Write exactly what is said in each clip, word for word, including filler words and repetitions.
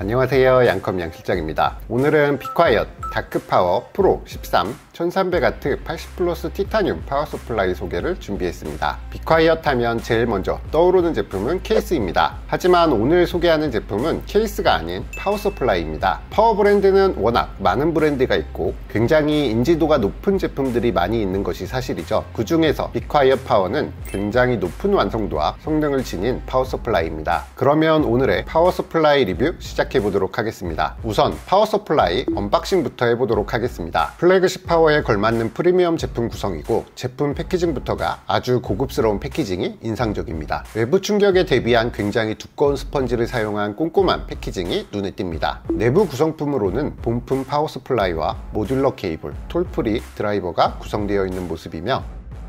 안녕하세요, 양컴 양실장입니다. 오늘은 비콰이엇 다크파워 프로 십삼 천삼백 와트 팔십 플러스 티타늄 파워 서플라이 소개를 준비했습니다. 비콰이엇 하면 제일 먼저 떠오르는 제품은 케이스입니다. 하지만 오늘 소개하는 제품은 케이스가 아닌 파워 서플라이입니다. 파워 브랜드는 워낙 많은 브랜드가 있고 굉장히 인지도가 높은 제품들이 많이 있는 것이 사실이죠. 그 중에서 비콰이엇 파워는 굉장히 높은 완성도와 성능을 지닌 파워 서플라이입니다. 그러면 오늘의 파워 서플라이 리뷰 시작해 보도록 하겠습니다. 우선 파워 서플라이 언박싱부터 해보도록 하겠습니다. 플래그십 파워에 걸맞는 프리미엄 제품 구성이고 제품 패키징부터가 아주 고급스러운 패키징이 인상적입니다. 외부 충격에 대비한 굉장히 두꺼운 스펀지를 사용한 꼼꼼한 패키징이 눈에 띕니다. 내부 구성품으로는 본품 파워 서플라이와 모듈러 케이블, 톨프리 드라이버가 구성되어 있는 모습이며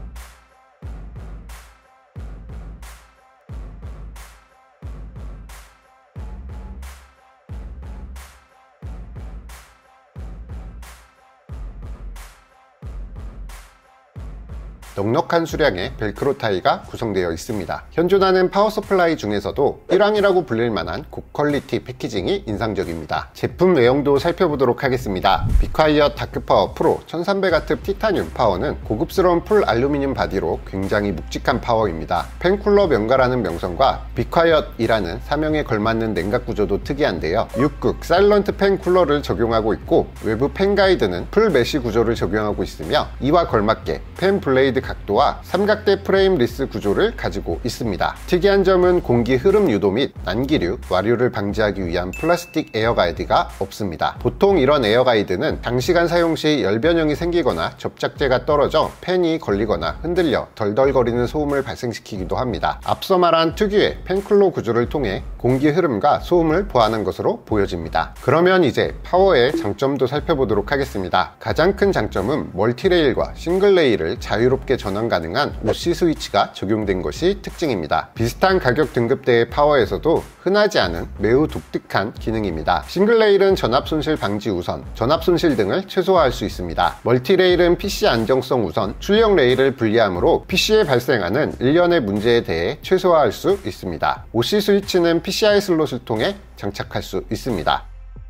넉넉한 수량의 벨크로 타이가 구성되어 있습니다. 현존하는 파워 서플라이 중에서도 일왕이라고 불릴 만한 고퀄리티 패키징이 인상적입니다. 제품 외형도 살펴보도록 하겠습니다. 비콰이엇 다크파워 프로 천삼백 와트 티타늄 파워는 고급스러운 풀 알루미늄 바디로 굉장히 묵직한 파워입니다. 팬쿨러 명가라는 명성과 비콰이엇이라는 사명에 걸맞는 냉각 구조도 특이한데요. 육 극 사일런트 팬 쿨러를 적용하고 있고 외부 팬 가이드는 풀 메쉬 구조를 적용하고 있으며 이와 걸맞게 팬 블레이드 각도와 삼각대 프레임 리스 구조를 가지고 있습니다. 특이한 점은 공기 흐름 유도 및 난기류, 와류를 방지하기 위한 플라스틱 에어 가이드가 없습니다. 보통 이런 에어 가이드는 장시간 사용 시 열변형이 생기거나 접착제가 떨어져 팬이 걸리거나 흔들려 덜덜거리는 소음을 발생시키기도 합니다. 앞서 말한 특유의 팬쿨러 구조를 통해 공기 흐름과 소음을 보완한 것으로 보여집니다. 그러면 이제 파워의 장점도 살펴보도록 하겠습니다. 가장 큰 장점은 멀티레일과 싱글레일을 자유롭게 전환 가능한 오씨 스위치가 적용된 것이 특징입니다. 비슷한 가격 등급대의 파워에서도 흔하지 않은 매우 독특한 기능입니다. 싱글레일은 전압 손실 방지 우선, 전압 손실 등을 최소화할 수 있습니다. 멀티레일은 피씨 안정성 우선, 출력 레일을 분리하므로 피씨에 발생하는 일련의 문제에 대해 최소화할 수 있습니다. 오씨 스위치는 피씨아이 슬롯을 통해 장착할 수 있습니다.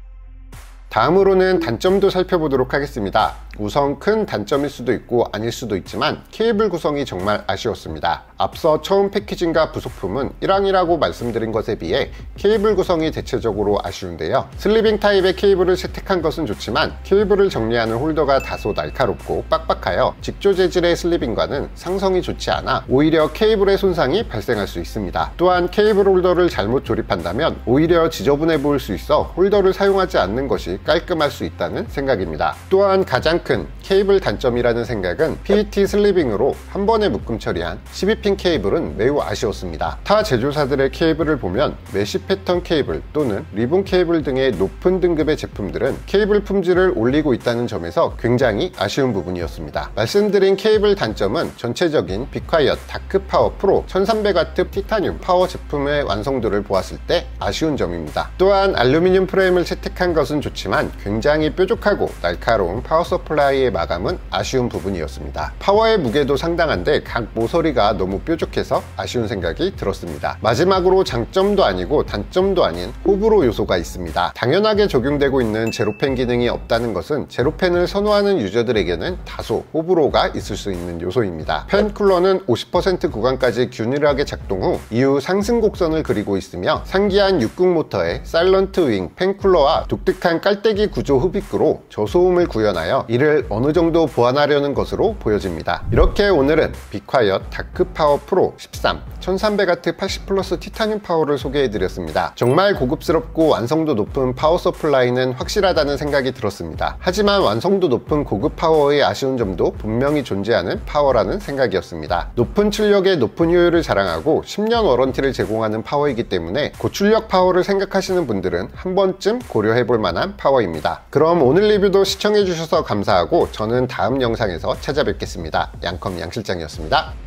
다음으로는 단점도 살펴보도록 하겠습니다. 우선 큰 단점일 수도 있고 아닐 수도 있지만 케이블 구성이 정말 아쉬웠습니다. 앞서 처음 패키징과 부속품은 일왕이라고 말씀드린 것에 비해 케이블 구성이 대체적으로 아쉬운데요. 슬리빙 타입의 케이블을 채택한 것은 좋지만 케이블을 정리하는 홀더가 다소 날카롭고 빡빡하여 직조 재질의 슬리빙과는 상성이 좋지 않아 오히려 케이블의 손상이 발생할 수 있습니다. 또한 케이블 홀더를 잘못 조립한다면 오히려 지저분해 보일 수 있어 홀더를 사용하지 않는 것이 깔끔할 수 있다는 생각입니다. 또한 가장 큰 케이블 단점이라는 생각은 피이티 슬리빙으로 한 번에 묶음 처리한 십이 핀 케이블은 매우 아쉬웠습니다. 타 제조사들의 케이블을 보면 메쉬 패턴 케이블 또는 리본 케이블 등의 높은 등급의 제품들은 케이블 품질을 올리고 있다는 점에서 굉장히 아쉬운 부분이었습니다. 말씀드린 케이블 단점은 전체적인 비콰이엇 다크파워 프로 천삼백 와트 티타늄 파워 제품의 완성도를 보았을 때 아쉬운 점입니다. 또한 알루미늄 프레임을 채택한 것은 좋지만 굉장히 뾰족하고 날카로운 파워 서플라이의 마감은 아쉬운 부분이었습니다. 파워의 무게도 상당한데 각 모서리가 너무 뾰족해서 아쉬운 생각이 들었습니다. 마지막으로 장점도 아니고 단점도 아닌 호불호 요소가 있습니다. 당연하게 적용되고 있는 제로팬 기능이 없다는 것은 제로팬을 선호하는 유저들에게는 다소 호불호가 있을 수 있는 요소입니다. 팬 쿨러는 오십 퍼센트 구간까지 균일하게 작동 후 이후 상승 곡선을 그리고 있으며 상기한 육 극 모터의 사일런트 윙 팬 쿨러와 독특한 깔때기 구조 흡입구로 저소음을 구현하여 이를 어느 정도 보완하려는 것으로 보여집니다. 이렇게 오늘은 비콰이엇 다크파워 프로 십삼 천삼백 와트 팔십 플러스 티타늄 파워를 소개해드렸습니다. 정말 고급스럽고 완성도 높은 파워 서플라이는 확실하다는 생각이 들었습니다. 하지만 완성도 높은 고급 파워의 아쉬운 점도 분명히 존재하는 파워라는 생각이었습니다. 높은 출력에 높은 효율을 자랑하고 십 년 워런티를 제공하는 파워이기 때문에 고출력 파워를 생각하시는 분들은 한 번쯤 고려해볼 만한 파워입니다. 그럼 오늘 리뷰도 시청해주셔서 감사하고 저는 다음 영상에서 찾아뵙겠습니다. 양컴 양실장이었습니다.